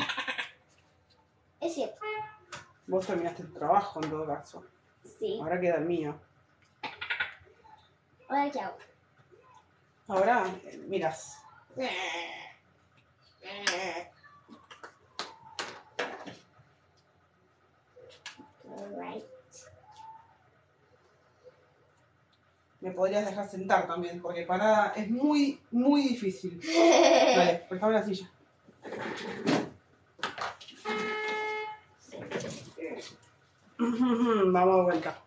Es cierto. Vos terminaste tu trabajo en todo caso. Sí. Ahora queda el mío. Ahora, ¿qué hago? Ahora, eh, mirás. Alright. Me podrías dejar sentar también, porque parada es muy, muy difícil. Dale, préstame la silla. Vamos de vuelta.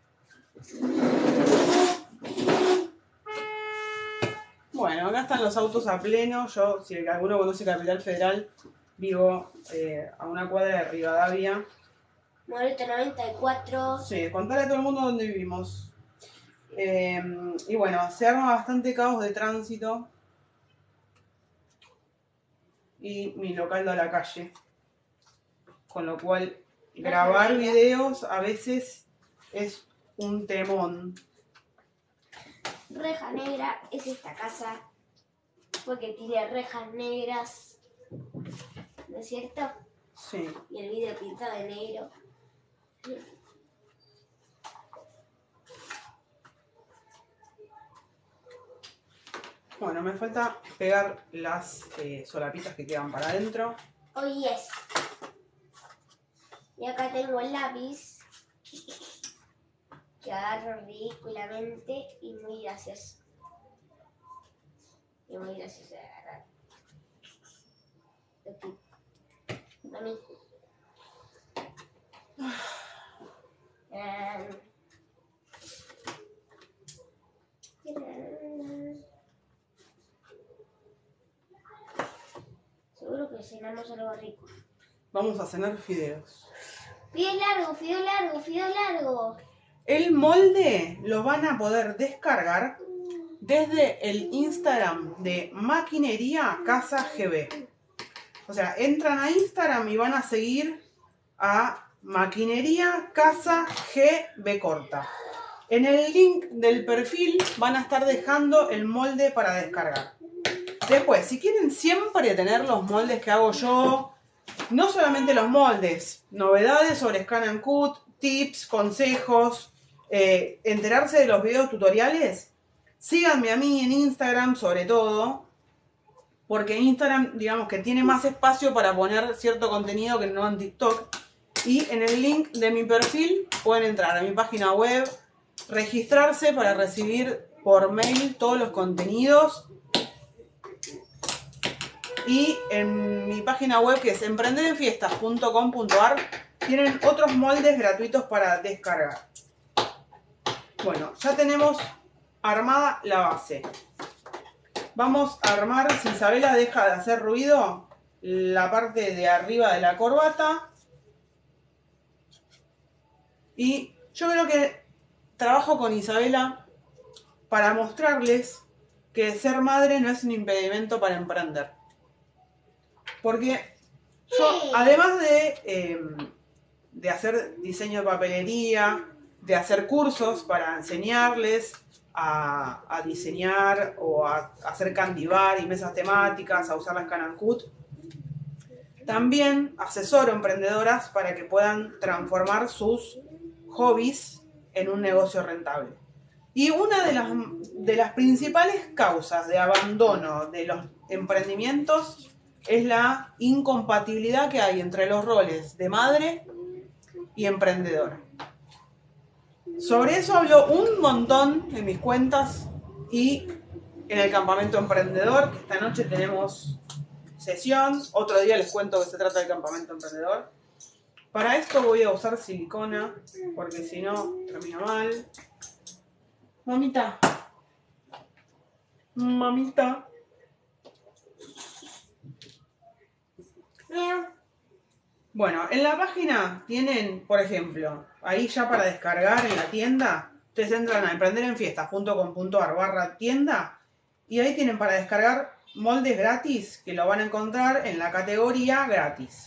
Bueno, acá están los autos a pleno. Yo, si alguno conoce Capital Federal, vivo eh, a una cuadra de Rivadavia. Moreto noventa y cuatro. Sí, contale a todo el mundo dónde vivimos. Eh, y bueno, se arma bastante caos de tránsito. Y mi local da a la calle. Con lo cual, grabar videos a veces es un temón. Reja negra es esta casa. Porque tiene rejas negras. ¿No es cierto? Sí. Y el vidrio pintado de negro. Bueno, me falta pegar las eh, solapitas que quedan para adentro. Oh, yes. Y acá tengo el lápiz. Que agarro ridículamente y muy gracioso. Y muy gracioso de agarrar. Aquí. Mami. Um. Seguro que cenamos algo rico. Vamos a cenar fideos. Fideo largo, fideo largo, fideo largo. El molde lo van a poder descargar desde el Instagram de Maquinería Casa G B. O sea, entran a Instagram y van a seguir a Maquinería Casa G B corta. En el link del perfil van a estar dejando el molde para descargar. Después, si quieren siempre tener los moldes que hago yo, no solamente los moldes, novedades sobre Scan and Cut, tips, consejos, eh, enterarse de los videos tutoriales, Síganme a mí en Instagram sobre todo, porque Instagram, digamos que tiene más espacio para poner cierto contenido que no en TikTok. Y en el link de mi perfil pueden entrar a mi página web, registrarse para recibir por mail todos los contenidos. Y en mi página web, que es emprender en fiestas punto com punto a r, tienen otros moldes gratuitos para descargar. Bueno, ya tenemos armada la base. Vamos a armar, si Isabela deja de hacer ruido, la parte de arriba de la corbata. Y yo creo que trabajo con Isabela para mostrarles que ser madre no es un impedimento para emprender. Porque yo, además de, eh, de hacer diseño de papelería, de hacer cursos para enseñarles a, a diseñar o a, a hacer candy bar y mesas temáticas, a usar las Canancut, también asesoro emprendedoras para que puedan transformar sus hobbies en un negocio rentable. Y una de las, de las principales causas de abandono de los emprendimientos es la incompatibilidad que hay entre los roles de madre y emprendedora. Sobre eso hablo un montón en mis cuentas y en el campamento emprendedor, que esta noche tenemos sesión. Otro día les cuento que se trata del campamento emprendedor. Para esto voy a usar silicona, porque si no termina mal. Mamita. Mamita. Bueno, en la página tienen, por ejemplo, ahí ya para descargar en la tienda, ustedes entran a emprender en fiestas punto com punto a r barra tienda y ahí tienen para descargar moldes gratis que lo van a encontrar en la categoría gratis.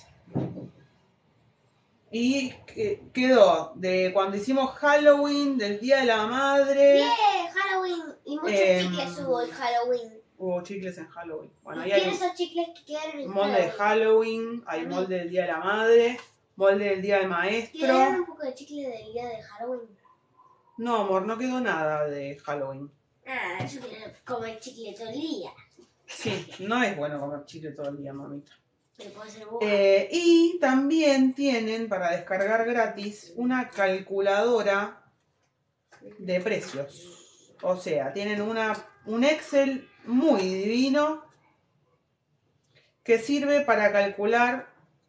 Y quedó de cuando hicimos Halloween, del Día de la Madre. Bien, Halloween. Y muchos eh, chicles hubo en Halloween. Hubo chicles en Halloween. Bueno, ahí hay esos chicles que quedaron en molde Halloween. de Halloween, hay molde del Día de la Madre, molde del Día del Maestro. ¿Quedaron un poco de chicle del día de Halloween? No, amor, no quedó nada de Halloween. Ah, yo quiero comer chicle todo el día. Sí, no es bueno comer chicle todo el día, mamita. Pero puede ser bueno. Eh, y también tienen para descargar gratis una calculadora de precios. O sea, tienen una, un Excel muy divino que sirve para calcular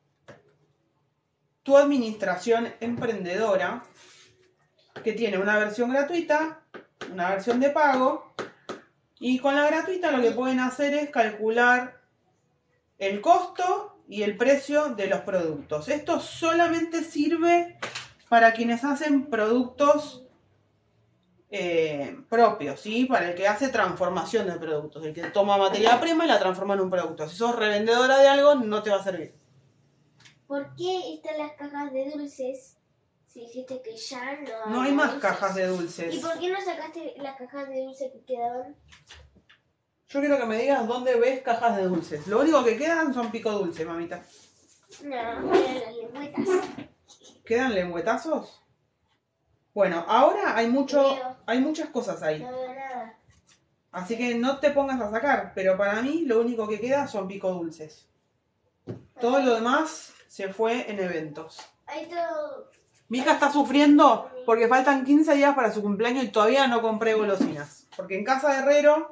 tu administración emprendedora, que tiene una versión gratuita, una versión de pago, y con la gratuita lo que pueden hacer es calcular el costo y el precio de los productos. Esto solamente sirve para quienes hacen productos eh, propios, ¿sí? Para el que hace transformación de productos, el que toma materia prima y la transforma en un producto. Si sos revendedora de algo, no te va a servir. ¿Por qué están las cajas de dulces? Si dijiste que ya no hay No hay más dulces. cajas de dulces. ¿Y por qué no sacaste las cajas de dulces que quedaban? Yo quiero que me digas dónde ves cajas de dulces. Lo único que quedan son pico dulce, mamita. No, quedan las lengüetas. ¿Quedan lengüetazos? Bueno, ahora hay mucho, hay muchas cosas ahí. No veo nada. Así que no te pongas a sacar, pero para mí lo único que queda son pico dulces. Todo lo demás se fue en eventos. Hay todo. Mi hija está sufriendo porque faltan quince días para su cumpleaños y todavía no compré golosinas. Porque en casa de Herrero...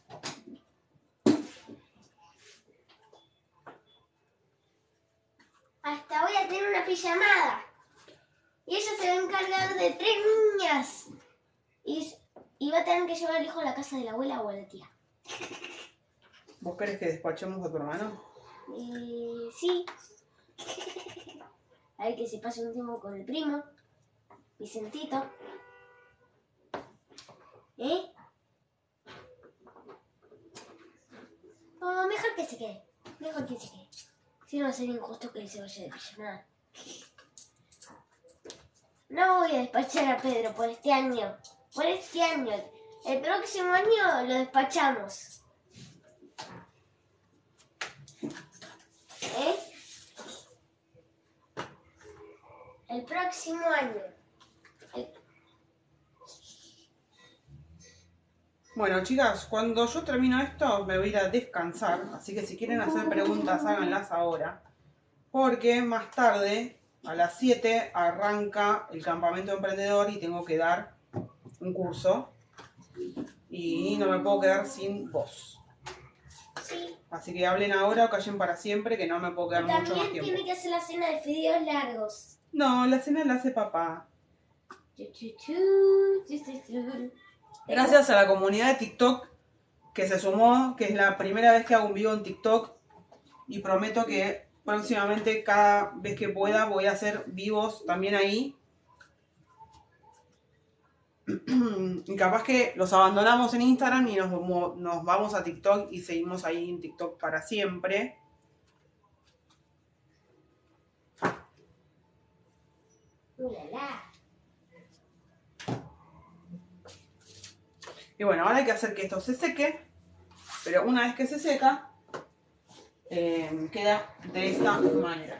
Hasta voy a tener una pijamada. Y ella se va a encargar de tres niñas. Y, y va a tener que llevar al hijo a la casa de la abuela o a la tía. ¿Vos querés que despachemos a tu hermano? Eh, sí. A ver que se pase un tiempo con el primo. Vicentito. ¿Eh? Oh, mejor que se quede. Mejor que se quede. Si no va a ser injusto que él se vaya de pijamada. No voy a despachar a Pedro por este año. Por este año. El próximo año lo despachamos. ¿Eh? El próximo año. El... Bueno, chicas, cuando yo termino esto me voy a ir a descansar, así que si quieren hacer preguntas háganlas ahora, porque más tarde, a las siete, arranca el campamento emprendedor y tengo que dar un curso y no me puedo quedar sin voz. Sí. Así que hablen ahora o callen para siempre, que no me puedo quedar Y mucho más también tiempo. tiene que hacer la cena de fideos largos. No, la cena la hace papá. Gracias a la comunidad de TikTok que se sumó, que es la primera vez que hago un vivo en TikTok y prometo que próximamente cada vez que pueda voy a hacer vivos también ahí. Y capaz que los abandonamos en Instagram y nos, nos vamos a TikTok y seguimos ahí en TikTok para siempre. Ulala. Y bueno, ahora hay que hacer que esto se seque, pero una vez que se seca, eh, queda de esta manera.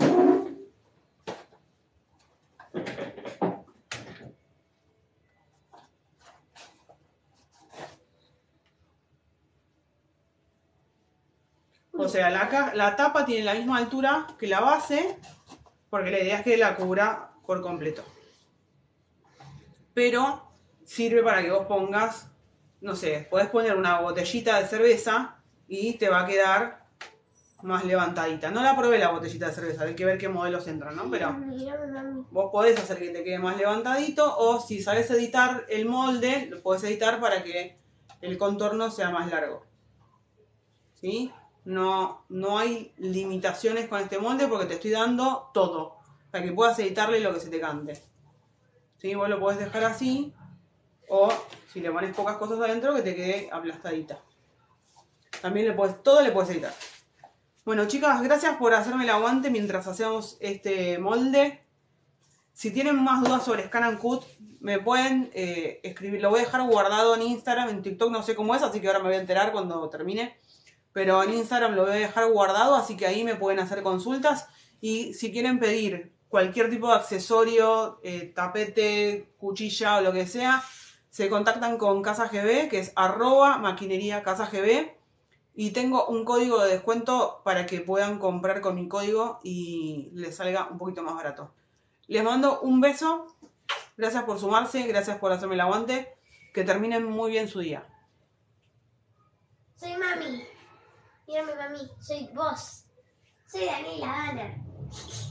O sea, la, la tapa tiene la misma altura que la base, porque la idea es que la cubra por completo. Pero sirve para que vos pongas, no sé, podés poner una botellita de cerveza y te va a quedar más levantadita. No la probé la botellita de cerveza, hay que ver qué modelos entran, ¿no? Pero vos podés hacer que te quede más levantadito, o si sabés editar el molde, lo podés editar para que el contorno sea más largo. ¿Sí? No, no hay limitaciones con este molde porque te estoy dando todo, para que puedas editarle lo que se te cante. ¿Sí? Vos lo podés dejar así, o si le pones pocas cosas adentro, que te quede aplastadita. También le puedes, todo le puedes editar. Bueno, chicas, gracias por hacerme el aguante mientras hacemos este molde. Si tienen más dudas sobre Scan and Cut, me pueden eh, escribir. Lo voy a dejar guardado en Instagram, en TikTok no sé cómo es, así que ahora me voy a enterar cuando termine. Pero en Instagram lo voy a dejar guardado, así que ahí me pueden hacer consultas. Y si quieren pedir cualquier tipo de accesorio, eh, tapete, cuchilla o lo que sea, se contactan con Casa G B, que es arroba maquinería Casa G B. Y tengo un código de descuento para que puedan comprar con mi código y les salga un poquito más barato. Les mando un beso. Gracias por sumarse, gracias por hacerme el aguante. Que terminen muy bien su día. Soy mami. Mírame mami, soy vos. Soy Daniela Dana.